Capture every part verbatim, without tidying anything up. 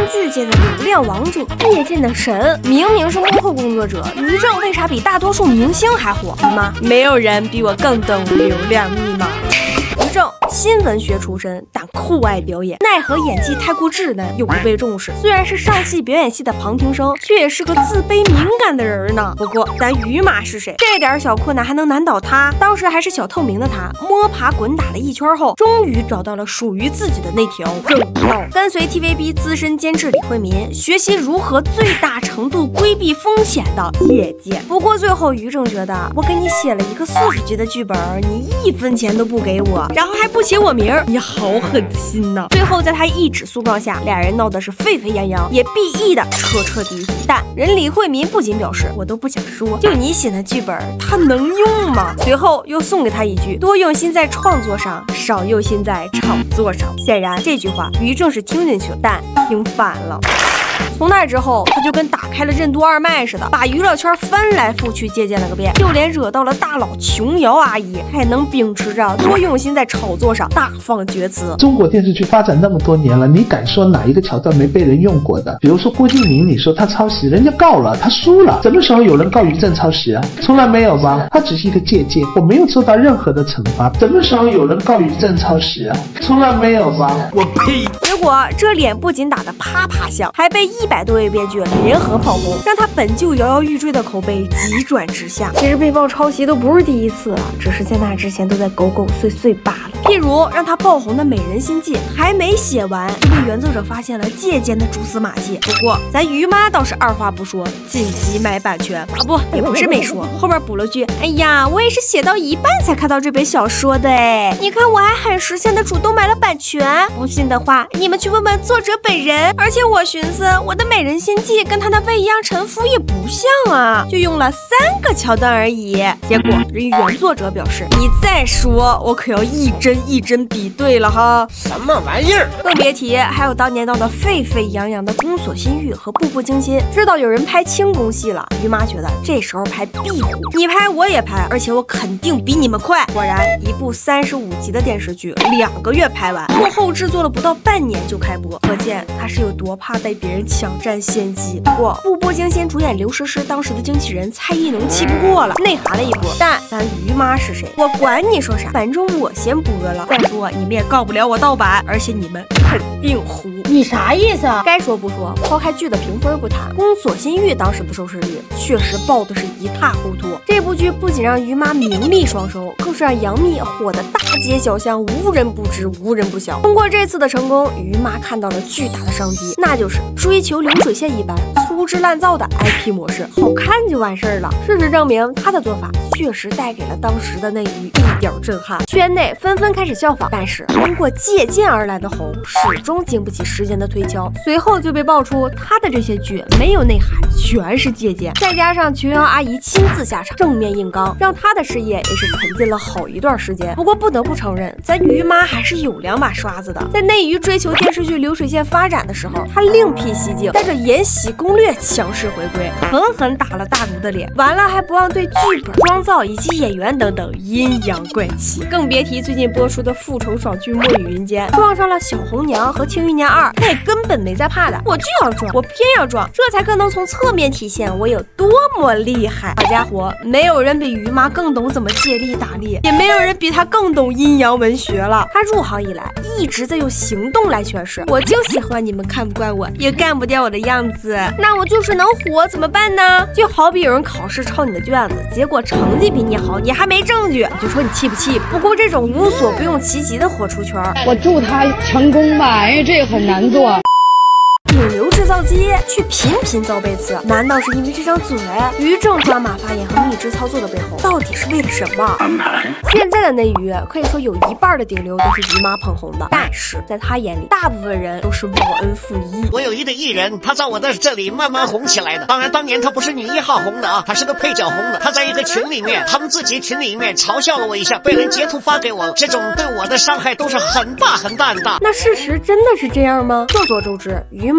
巨界的流量王者，业界的神，明明是幕后工作者，于正为啥比大多数明星还火？妈，没有人比我更懂流量密码。于正新闻学出身，但酷爱表演，奈何演技太过稚嫩，又不被重视。虽然是上戏表演系的旁听生，却也是个自卑敏感的人呢。不过咱于妈是谁？这点小困难还能难倒他？当时还是小透明的他，摸爬滚打了一圈后，终于找到了属于自己的那条正道。跟随 T V B 资深监制李慧民学习如何最大程度规避风险的借鉴。不过最后于正觉得，我给你写了一个四十集的剧本，你一分钱都不给我，然后还不写我名儿，你好狠心呐！最后在他一纸诉状下，俩人闹得是沸沸扬扬，也 B E 的彻彻底底。但人李慧民不仅表示，我都不想说，就你写的剧本，他能用吗？随后又送给他一句，多用心在创作上，少用心在炒作上。显然这句话于正是听进去了，但听反了。从那之后，他就跟打开了任督二脉似的，把娱乐圈翻来覆去借鉴了个遍，就连惹到了大佬琼瑶阿姨，他也能秉持着多用心在炒作上大放厥词。 中国电视剧发展那么多年了，你敢说哪一个桥段没被人用过的？比如说郭敬明，你说他抄袭，人家告了，他输了，什么时候有人告于正抄袭啊？从来没有吧？他只是一个借鉴，我没有受到任何的惩罚，什么时候有人告于正抄袭啊？从来没有吧？我呸！ 结果这脸不仅打得啪啪响，还被一百多位编剧联合炮轰，让他本就摇摇欲坠的口碑急转直下。其实被曝抄袭都不是第一次了，只是在那之前都在狗狗碎碎罢了。譬如让他爆红的《美人心计》还没写完，就被原作者发现了借鉴的蛛丝马迹。不过咱于妈倒是二话不说，紧急买版权啊！不，也不是没说，后边补了句：哎呀，我也是写到一半才看到这本小说的哎。你看我还很识相的主动买了版权，不信的话，你们去问问作者本人。而且我寻思，我的《美人心计》跟他的未央臣服也不像啊，就用了三个桥段而已。结果人原作者表示，你再说，我可要一帧一帧比对了哈。 什么玩意儿？ 更别提还有当年闹得沸沸扬扬的《宫锁心玉》和《步步惊心》。知道有人拍清宫戏了，于妈觉得这时候拍壁虎，你拍我也拍，而且我肯定比你们快。果然，一部三十五集的电视剧，两个月拍完，幕后制作了不到半年就开播，可见他是有多怕被别人抢占先机。不过，《步步惊心》主演刘诗诗当时的经纪人蔡依农气不过了，内涵了一波。但咱于妈是谁？我管你说啥，反正我先播了。再说你们也告不了我盗版，而且你们肯定糊。 你啥意思啊？ 该说不说，抛开剧的评分不谈，《宫锁心玉》当时的收视率确实爆的是一塌糊涂。这部剧不仅让于妈名利双收，更是让杨幂火的大街小巷无人不知，无人不晓。通过这次的成功，于妈看到了巨大的商机，那就是追求流水线一般粗制滥造的 I P 模式，好看就完事儿了。事实证明，她的做法确实带给了当时的内娱一点震撼，圈内纷纷开始效仿。但是通过借鉴而来的红，始终经不起时间的推敲。随后就被爆出她的这些剧没有内涵，全是借鉴。再加上琼瑶阿姨亲自下场正面硬刚，让她的事业也是沉浸了好一段时间。不过不得不承认，咱于妈还是有两把刷子的。在内娱追求电视剧流水线发展的时候，她另辟蹊径，带着《延禧攻略》强势回归，狠狠打了大卢的脸。完了还不忘对剧本、妆造以及演员等等阴阳怪气，更别提最近播出的复仇爽剧《墨雨云间》，撞上了小红娘和庆余年二，她也根本没在怕的，我就要撞，我偏要撞，这才更能从侧面体现我有多么厉害。好家伙，没有人比于妈更懂怎么借力打力，也没有人比她更懂阴阳文学了。她入行以来一直在用行动来诠释，我就喜欢你们看不惯我，也干不掉我的样子，那我就是能火怎么办呢？就好比有人考试抄你的卷子，结果成绩比你好，你还没证据，你就说你气不气？不过这种无所不用其极的火出圈， 我祝他成功吧，因为这个很难做。 顶流制造机却频频遭背刺，难道是因为这张嘴？于正抓马发言和蜜汁操作的背后，到底是为了什么？现在的内娱可以说有一半的顶流都是于妈捧红的，但是在他眼里，大部分人都是忘恩负义。 我有一个艺人，他在我的这里慢慢红起来的。当然，当年他不是女一号红的啊，他是个配角红的。他在一个群里面，他们自己群里面嘲笑了我一下，被人截图发给我了。这种对我的伤害都是很大很大很大。 那事实真的是这样吗？众所周知，于妈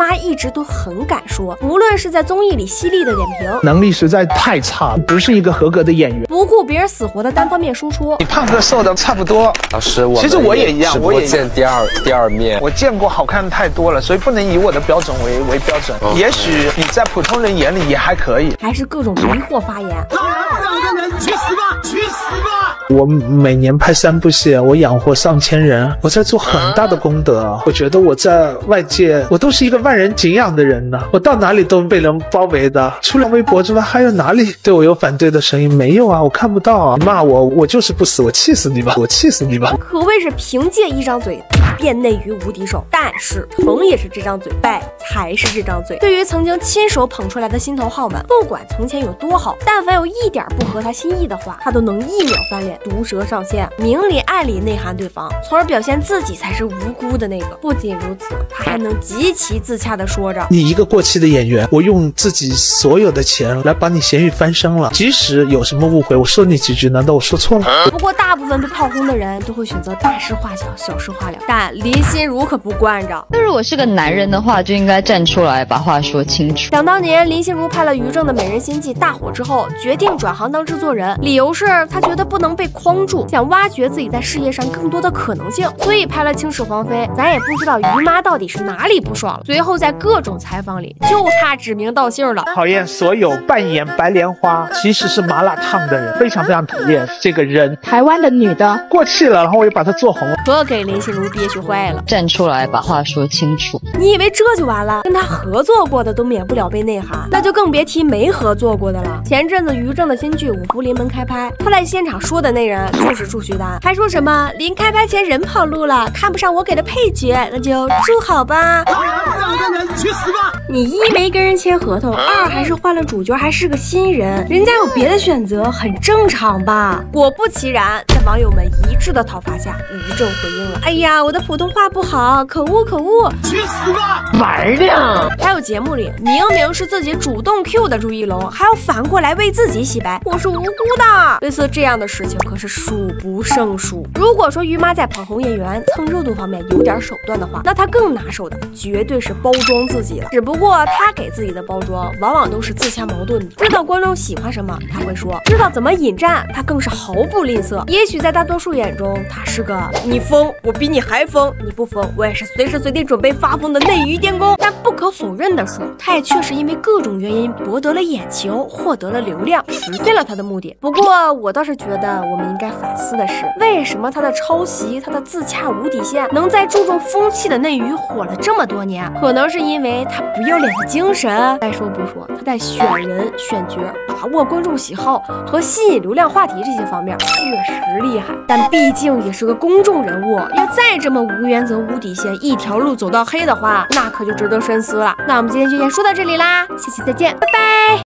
妈一直都很敢说，无论是在综艺里犀利的点评， 能力实在太差，不是一个合格的演员， 不顾别人死活的单方面输出。 你胖和瘦的差不多。 老师，我其实我也一样，我也见第二第二面。 我见过好看的太多了，所以不能以我的标准为为标准。Okay. 也许你在普通人眼里也还可以， 还是各种迷惑发言。 两个人去死吧，去死吧！ 我每年拍三部戏，我养活上千人，我在做很大的功德。我觉得我在外界，我都是一个万人敬仰的人呢。我到哪里都被人包围的，除了微博之外，还有哪里对我有反对的声音？没有啊，我看不到啊。骂我，我就是不死，我气死你吧，我气死你吧！ 可谓是凭借一张嘴打遍内娱无敌手，但是成也是这张嘴，败才是这张嘴。对于曾经亲手捧出来的心头好们，不管从前有多好，但凡有一点不合他心意的话，他都能一秒翻脸，毒舌上线，明里暗里内涵对方，从而表现自己才是无辜的那个。不仅如此，他还能极其自洽的说着：“ 你一个过气的演员，我用自己所有的钱来把你咸鱼翻身了，即使有什么误会，我说你几句，难道我说错了？” 不过大部分被炮轰的人都会选择大事化小，小事化了，但林心如可不惯着。 那如果是个男人的话，就应该站出来把话说清楚。 想当年，林心如拍了于正的《美人心计》大火之后，决定转行当制作人，理由是她觉得不能被框住，想挖掘自己在事业上更多的可能性，所以拍了《倾世皇妃》。咱也不知道于妈到底是哪里不爽了。随后在各种采访里，就差指名道姓了。 讨厌所有扮演白莲花其实是麻辣烫的人，非常非常讨厌这个人。 台湾的女的过气了，然后我又把她做红了， 可给林心如憋屈坏了。 站出来把话说清楚。 你以为这就完了？跟他合作过的都免不了被内涵，那就更别提没合作过的了。前阵子于正的新剧《五福临门》开拍，他在现场说的那人就是祝绪丹，还说什么临开拍前人跑路了，看不上我给的配角，那就祝好吧。 两个人去死吧！ 你一没跟人签合同，二还是换了主角，还是个新人，人家有别的选择，很正常吧？果不其然，在网友们一致的讨伐下，于正回应了：“哎呀，我的普通话不好，可恶可恶， 去死吧！ 玩呢！” 还有节目里明明是自己主动 Q 的朱一龙，还要反过来为自己洗白，我是无辜的。类似这样的事情可是数不胜数。如果说于妈在捧红演员、蹭热度方面有点手段的话，那她更拿手的绝对是包装自己了。只不过她给自己的包装往往都是自相矛盾的。知道观众喜欢什么，她会说；知道怎么引战，她更是毫不吝啬。也许在大多数眼中，她是个你疯我比你还疯，你不疯我也是随时随地准备发疯的内娱电工。但不可否认的是，她也确实因为各种原因博得了眼球，获得了流量，实现了她的目的。不过我倒是觉得我们应该反思的是，为什么她的抄袭、她的自洽无底线能在注重风气的内娱火了这么多年？可能是因为她不要脸的精神。再说不说，她在选人、选角、把握观众喜好和吸引流量话题这些方面确实厉害，但毕竟也是个公众人物，要再这么无原则、无底线，一条路走到黑的话，那可就值得深思了。那我们今天就先说到这里啦，下期再见，拜拜。